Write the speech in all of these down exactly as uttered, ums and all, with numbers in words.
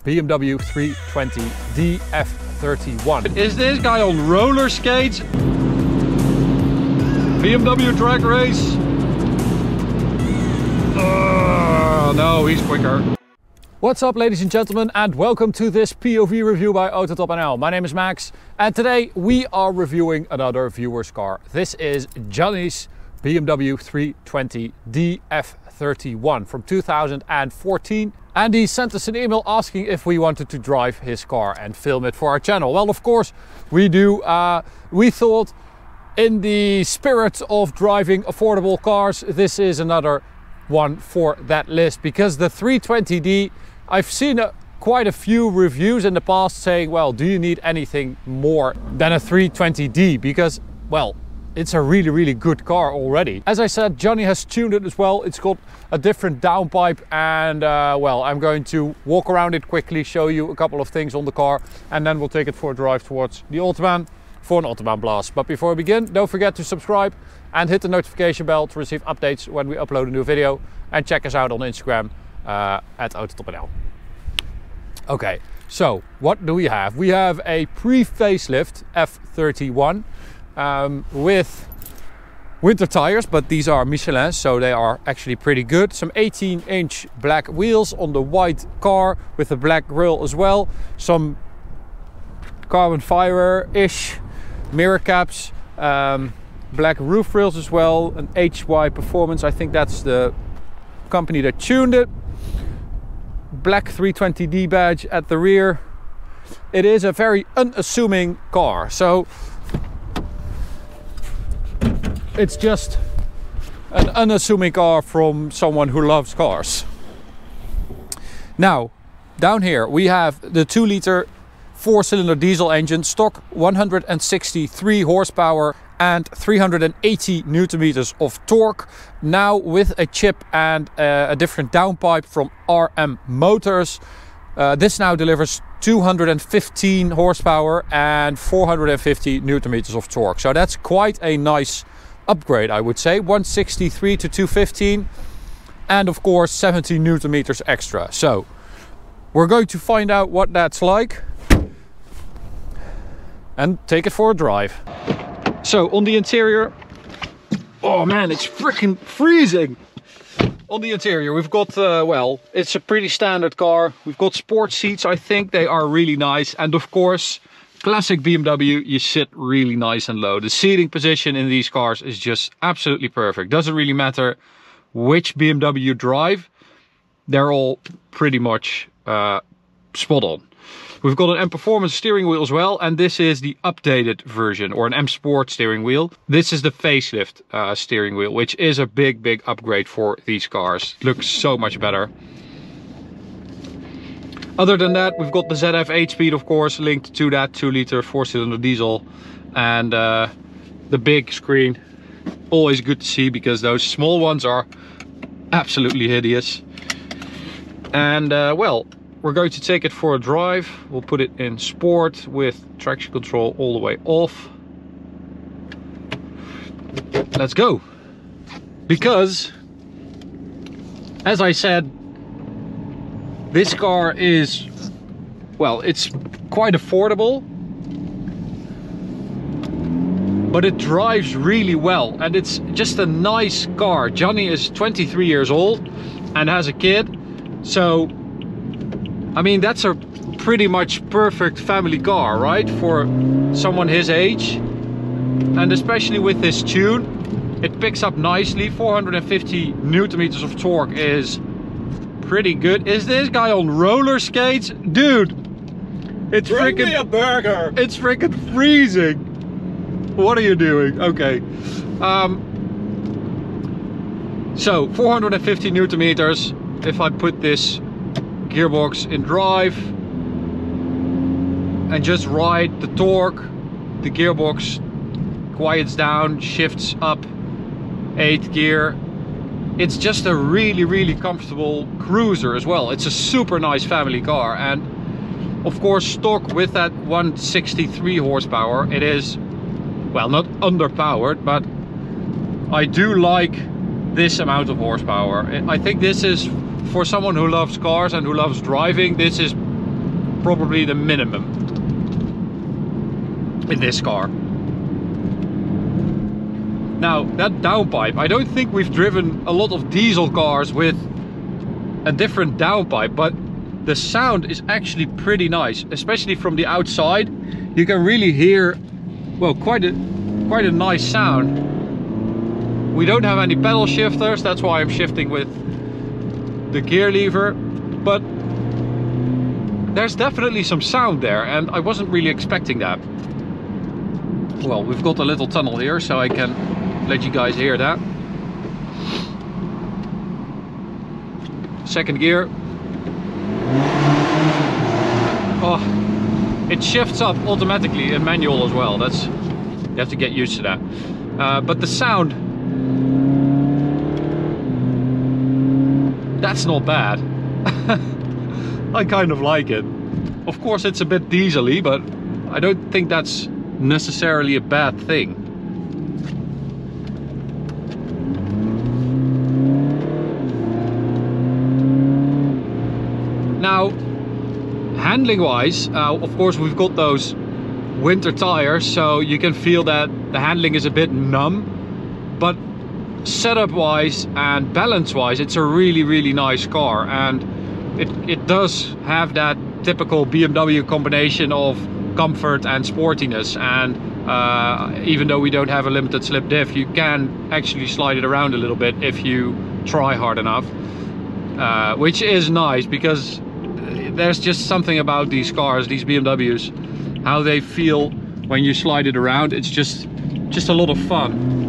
B M W three twenty D F thirty-one. Is this guy on roller skates? B M W drag race? Uh, no, he's quicker. What's up, ladies and gentlemen, and welcome to this P O V review by Autotop N L. My name is Max, and today we are reviewing another viewer's car. This is Johnny's B M W three twenty D F thirty-one from two thousand fourteen, and he sent us an email asking if we wanted to drive his car and film it for our channel. Well, of course we do. Uh, we thought, in the spirit of driving affordable cars, this is another one for that list, because the three twenty D, I've seen a, quite a few reviews in the past saying, well, do you need anything more than a three twenty D? Because, well, it's a really, really good car already. As I said, Johnny has tuned it as well. It's got a different downpipe, and uh, well, I'm going to walk around it quickly, show you a couple of things on the car, and then we'll take it for a drive towards the Autobahn for an Autobahn blast. But before we begin, don't forget to subscribe and hit the notification bell to receive updates when we upload a new video, and check us out on Instagram uh, at Autotop N L. Okay, so what do we have? We have a pre-facelift F thirty-one um, with winter tires, but these are Michelin, so they are actually pretty good. Some eighteen inch black wheels on the white car with a black grille as well. Some carbon fiber-ish mirror caps, um, black roof rails as well, an H Y Performance, I think that's the company that tuned it. Black three twenty D badge at the rear. It is a very unassuming car, so it's just an unassuming car from someone who loves cars. Now, down here we have the two liter four-cylinder diesel engine, stock one hundred sixty-three horsepower and three hundred eighty newton meters of torque. Now with a chip and uh, a different downpipe from R M Motors, uh, this now delivers two hundred fifteen horsepower and four hundred fifty newton meters of torque. So that's quite a nice upgrade, I would say. one sixty-three to two fifteen, and of course seventy newton meters extra. So we're going to find out what that's like and take it for a drive. So on the interior, oh man, it's freaking freezing. On the interior we've got, uh, well, it's a pretty standard car. We've got sports seats, I think they are really nice. And of course, classic B M W, you sit really nice and low. The seating position in these cars is just absolutely perfect. Doesn't really matter which B M W you drive, they're all pretty much uh, spot on. We've got an M Performance steering wheel as well, and this is the updated version, or an M Sport steering wheel. This is the facelift uh, steering wheel, which is a big, big upgrade for these cars. It looks so much better. Other than that, we've got the Z F eight speed, of course, linked to that two liter four-cylinder diesel, and uh, the big screen. Always good to see, because those small ones are absolutely hideous. And uh, well, we're going to take it for a drive. We'll put it in sport with traction control all the way off. Let's go. Because, as I said, this car is, well, it's quite affordable, but it drives really well, and it's just a nice car. Johnny is twenty-three years old and has a kid, so I mean, that's a pretty much perfect family car, right? For someone his age. And especially with this tune, it picks up nicely. four hundred fifty newton meters of torque is pretty good. Is this guy on roller skates? Dude, it's freaking... Bring me a burger! It's freaking freezing! What are you doing? Okay. Um, so, four hundred fifty newton meters. If I put this gearbox in drive and just ride the torque, the gearbox quiets down, shifts up, eighth gear. It's just a really, really comfortable cruiser as well. It's a super nice family car, and of course stock with that one sixty-three horsepower. It is, well, not underpowered, but I do like this amount of horsepower. I think this is, for someone who loves cars and who loves driving, this is probably the minimum in this car. Now that downpipe, I don't think we've driven a lot of diesel cars with a different downpipe, but the sound is actually pretty nice, especially from the outside. You can really hear, well, quite a quite a nice sound. We don't have any pedal shifters, that's why I'm shifting with the gear lever, but there's definitely some sound there, and I wasn't really expecting that. Well, we've got a little tunnel here, so I can let you guys hear that. Second gear. Oh, it shifts up automatically in manual as well. That's, you have to get used to that. Uh, but the sound, that's not bad. I kind of like it. Of course it's a bit diesel-y, but I don't think that's necessarily a bad thing. Now, handling wise, uh, of course we've got those winter tires, so you can feel that the handling is a bit numb, but setup wise and balance wise it's a really really nice car, and it, it does have that typical B M W combination of comfort and sportiness, and uh, even though we don't have a limited slip diff, you can actually slide it around a little bit if you try hard enough, uh, which is nice because there's just something about these cars, these B M Ws, how they feel when you slide it around. It's just just a lot of fun,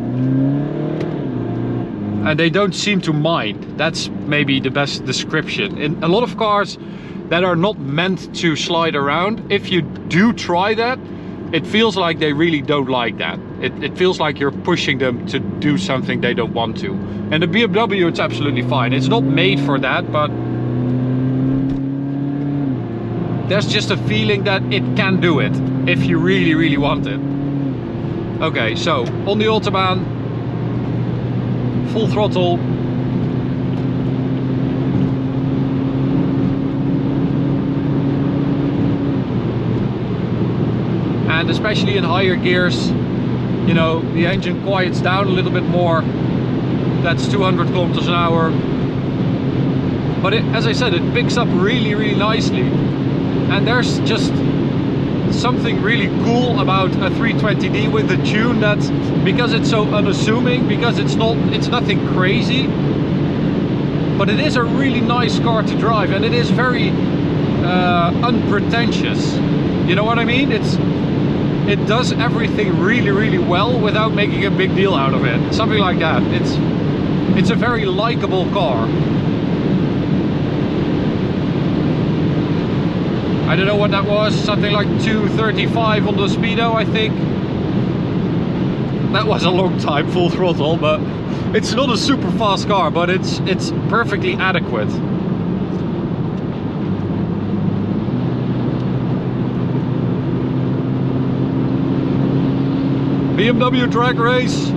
and they don't seem to mind. That's maybe the best description. In a lot of cars that are not meant to slide around, if you do try that, it feels like they really don't like that. It, it feels like you're pushing them to do something they don't want to. And the B M W, it's absolutely fine. It's not made for that, but there's just a feeling that it can do it if you really, really want it. Okay, so on the Autobahn, full throttle. And especially in higher gears, you know, the engine quiets down a little bit more. That's two hundred kilometers an hour. But it, as I said, it picks up really, really nicely. And there's just something really cool about a three twenty D with the tune, that because it's so unassuming, because it's not, it's nothing crazy, but it is a really nice car to drive, and it is very uh, unpretentious. You know what I mean? It's it does everything really, really well without making a big deal out of it. Something like that. It's it's a very likable car. I don't know what that was, something like two thirty-five on the speedo, I think. That was a long time, full throttle, but it's not a super fast car, but it's it's perfectly adequate. B M W drag race.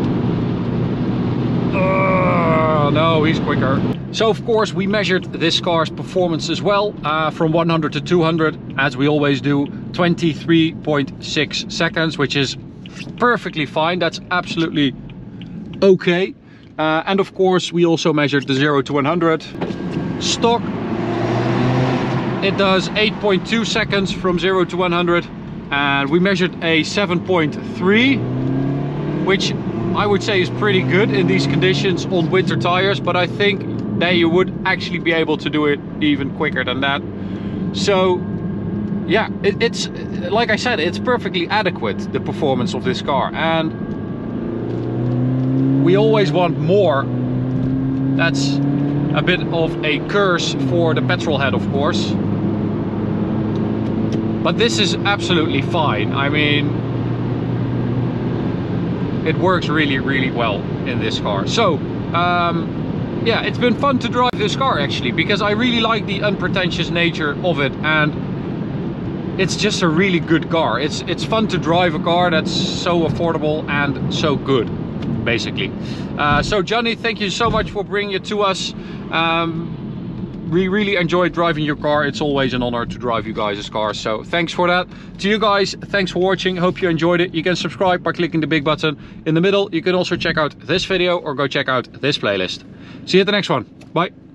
Uh, no, he's quicker. So of course we measured this car's performance as well, uh, from one hundred to two hundred, as we always do, twenty-three point six seconds, which is perfectly fine. That's absolutely okay. Uh, and of course we also measured the zero to one hundred. Stock, it does eight point two seconds from zero to one hundred, and we measured a seven point three, which I would say is pretty good in these conditions on winter tires, but I think that you would actually be able to do it even quicker than that. So yeah, it, it's like I said, it's perfectly adequate, the performance of this car, and we always want more. That's a bit of a curse for the petrol head, of course, but this is absolutely fine. I mean, it works really, really well in this car. So um, yeah, it's been fun to drive this car actually, because I really like the unpretentious nature of it, and it's just a really good car. It's it's fun to drive a car that's so affordable and so good, basically. Uh, so Johnny, thank you so much for bringing it to us. Um, we really enjoyed driving your car. It's always an honor to drive you guys' cars. So thanks for that. To you guys, thanks for watching. Hope you enjoyed it. You can subscribe by clicking the big button in the middle. You can also check out this video or go check out this playlist. See you at the next one. Bye.